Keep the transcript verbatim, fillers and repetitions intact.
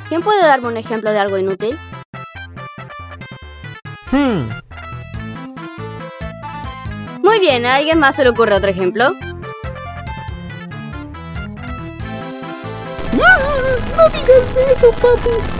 ¿Quién puede darme un ejemplo de algo inútil? Hmm. Muy bien, ¿a alguien más se le ocurre otro ejemplo? ¡No digas eso, papi!